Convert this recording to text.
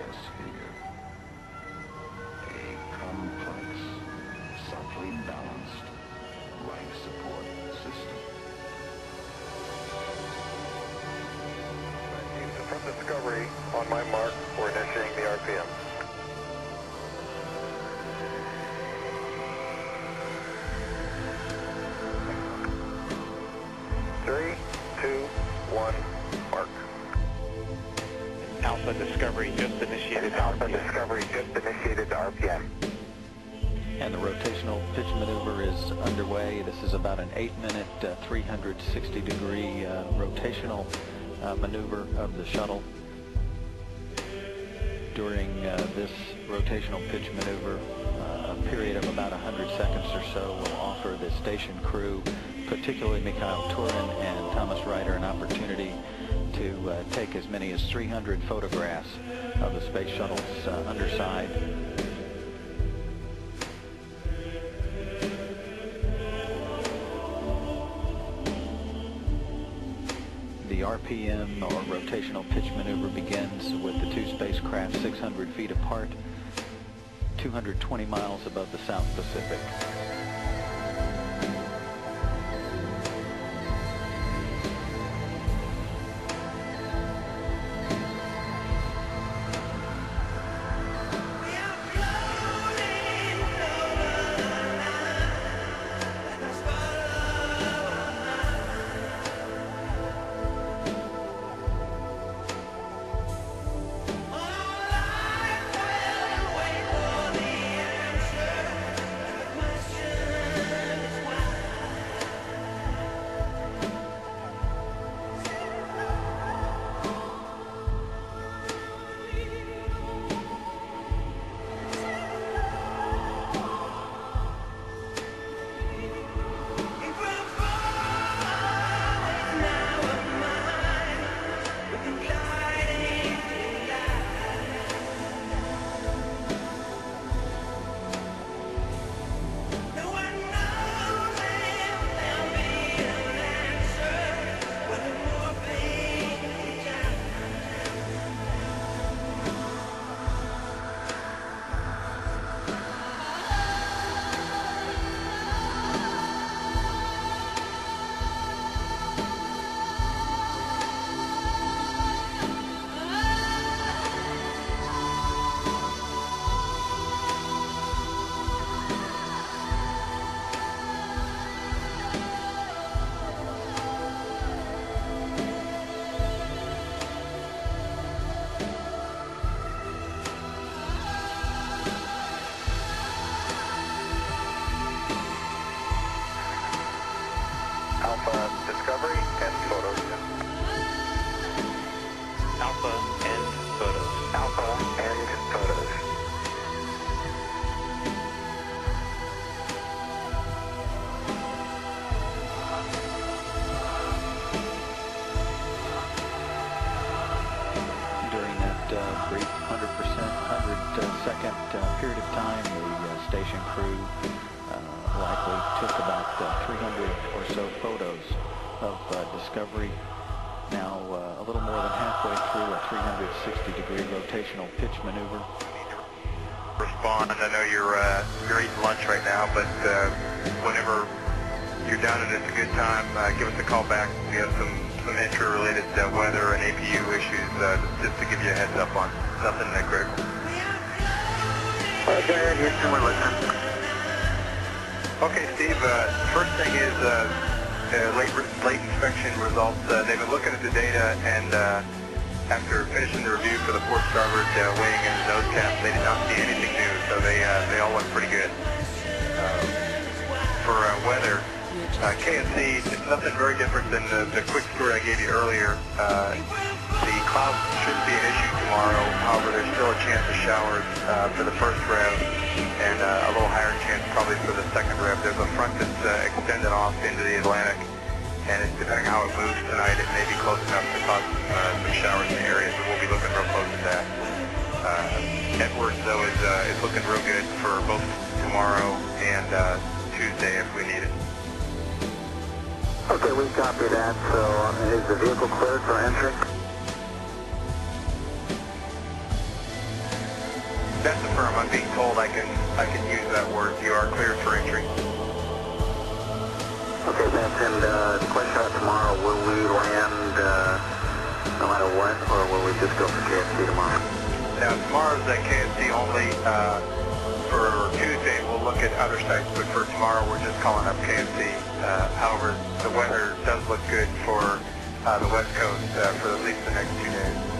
biosphere. A complex, subtly balanced life support system. From Discovery, on my mark, we're initiating the RPM. Three, two, one, mark. Alpha Discovery just initiated Alpha Discovery just initiated the RPM. And the rotational pitch maneuver is underway. This is about an 8-minute, 360-degree rotational maneuver of the shuttle. During this rotational pitch maneuver, a period of about 100 seconds or so will offer the station crew, particularly Mikhail Turin and Thomas Ryder, an opportunity to take as many as 300 photographs of the space shuttle's underside. The RPM, or rotational pitch maneuver, begins with the two spacecraft 600 feet apart, 220 miles above the South Pacific. Alpha Discovery and photos. Alpha and photos. Alpha and photos. During that brief 100-second period of time, the station crew likely took about 300 or so photos of Discovery. Now a little more than halfway through a 360-degree rotational pitch maneuver. Respond. I know you're eating lunch right now, but whenever you're down and it's a good time, give us a call back. We have some intro-related weather and APU issues, just to give you a heads up on nothing that critical. Okay, Houston, we're listening. Okay, Steve, first thing is late inspection results. They've been looking at the data, and after finishing the review for the port starboard weighing and the nose cap, they did not see anything new, so they all look pretty good. For weather, KSC, it's nothing very different than the quick story I gave you earlier. The clouds shouldn't be an issue tomorrow. However, there's still a chance of showers for the first rev, and a little higher chance probably for the second rev. There's a front that's extended off into the Atlantic, and depending how it moves tonight, it may be close enough to cause some showers in the area, so we'll be looking real close at that. Edwards, though, is looking real good for both tomorrow and Tuesday if we need it. Okay, we copy that. So is the vehicle cleared for entry? That's affirmed. I'm being told I can use that word. You are cleared for entry. Okay, Vince, and the question about tomorrow, will we land no matter what, or will we just go for KFC tomorrow? Now, tomorrow's at KFC only. For Tuesday, we'll look at other sites, but for tomorrow, we're just calling up KFC. However, the weather does look good for the West Coast for at least the next 2 days.